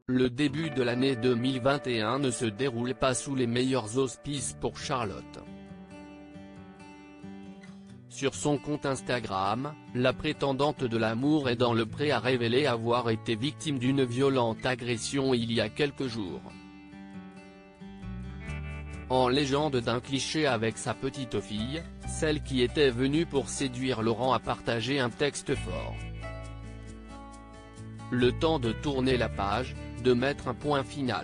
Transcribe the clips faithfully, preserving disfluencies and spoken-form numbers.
Le début de l'année deux mille vingt et un ne se déroule pas sous les meilleurs auspices pour Charlotte. Sur son compte Instagram, la prétendante de l'amour est dans le pré a révélé avoir été victime d'une violente agression il y a quelques jours. En légende d'un cliché avec sa petite fille, celle qui était venue pour séduire Laurent a partagé un texte fort. Le temps de tourner la page, de mettre un point final.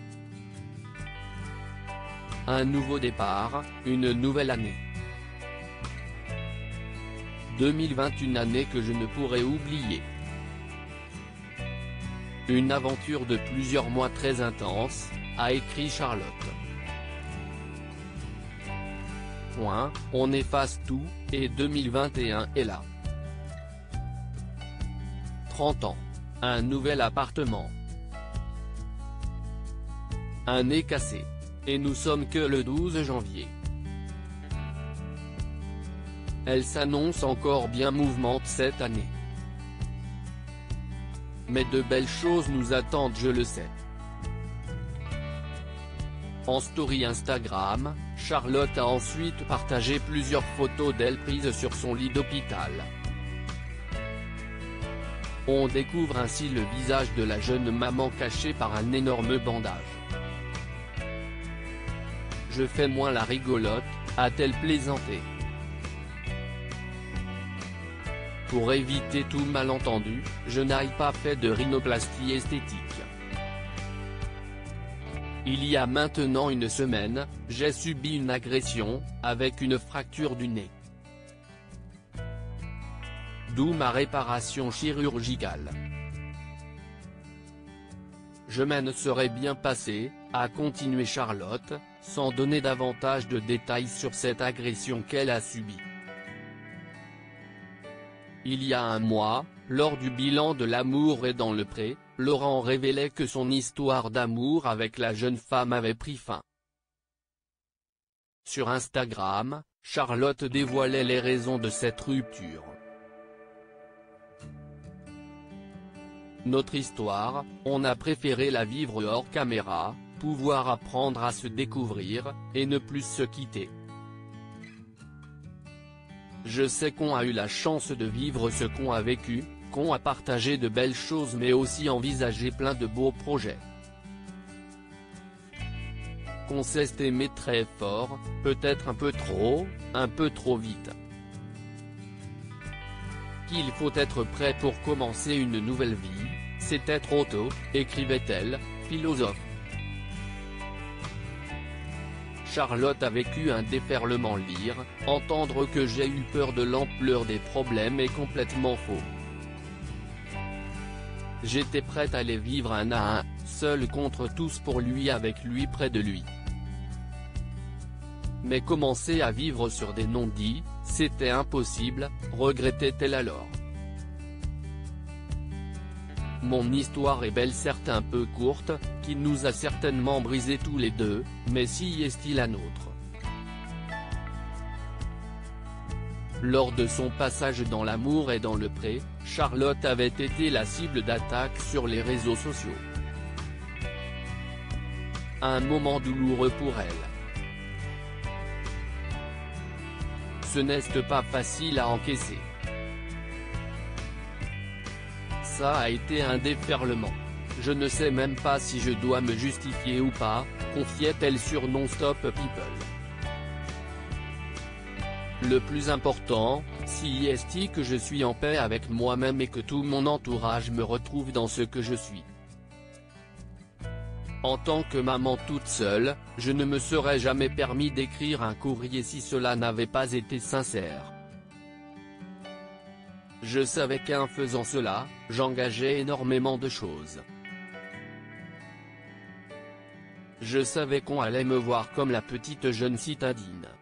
Un nouveau départ, une nouvelle année. deux mille vingt, une année que je ne pourrai oublier. Une aventure de plusieurs mois très intense, a écrit Charlotte. Point, on efface tout, et deux mille vingt et un est là. trente ans. Un nouvel appartement. Un nez cassé. Et nous sommes que le douze janvier. Elle s'annonce encore bien mouvante cette année. Mais de belles choses nous attendent, je le sais. En story Instagram, Charlotte a ensuite partagé plusieurs photos d'elle prises sur son lit d'hôpital. On découvre ainsi le visage de la jeune maman caché par un énorme bandage. Je fais moins la rigolote, a-t-elle plaisanté. Pour éviter tout malentendu, je n'ai pas fait de rhinoplastie esthétique. Il y a maintenant une semaine, j'ai subi une agression, avec une fracture du nez. D'où ma réparation chirurgicale. Je m'en serais bien passé, a continué Charlotte, sans donner davantage de détails sur cette agression qu'elle a subie. Il y a un mois, lors du bilan de l'amour et dans le pré, Laurent révélait que son histoire d'amour avec la jeune femme avait pris fin. Sur Instagram, Charlotte dévoilait les raisons de cette rupture. Notre histoire, on a préféré la vivre hors caméra, pouvoir apprendre à se découvrir, et ne plus se quitter. Je sais qu'on a eu la chance de vivre ce qu'on a vécu, qu'on a partagé de belles choses mais aussi envisagé plein de beaux projets. Qu'on s'est aimé très fort, peut-être un peu trop, un peu trop vite. Qu'il faut être prêt pour commencer une nouvelle vie, c'est être auto, écrivait-elle, philosophe. Charlotte a vécu un déferlement lire, entendre que j'ai eu peur de l'ampleur des problèmes est complètement faux. J'étais prête à les vivre un à un, seul contre tous pour lui avec lui près de lui. Mais commencer à vivre sur des non-dits, c'était impossible, regrettait-elle alors. Mon histoire est belle certes un peu courte, qui nous a certainement brisés tous les deux, mais si est-il la nôtre. Lors de son passage dans l'amour et dans le pré, Charlotte avait été la cible d'attaques sur les réseaux sociaux. Un moment douloureux pour elle. Ce n'est pas facile à encaisser. Ça a été un déferlement. Je ne sais même pas si je dois me justifier ou pas, confiait-elle sur Non-Stop People. Le plus important, si est que je suis en paix avec moi-même et que tout mon entourage me retrouve dans ce que je suis. En tant que maman toute seule, je ne me serais jamais permis d'écrire un courrier si cela n'avait pas été sincère. Je savais qu'en faisant cela, j'engageais énormément de choses. Je savais qu'on allait me voir comme la petite jeune citadine.